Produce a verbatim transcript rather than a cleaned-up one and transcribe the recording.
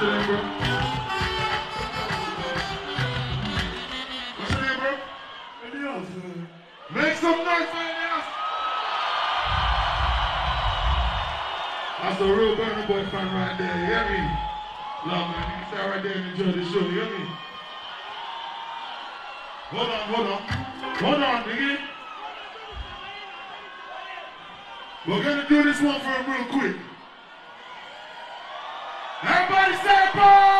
your name, bro? What's your name, bro? Elias. Make some noise for Elias. That's a real Burna Boy fan right there, you hear me? Love, man, you can stay right there and enjoy the show, you hear me? Hold on, hold on. Hold on, nigga. We're gonna do this one for him real quick. Everybody say bye!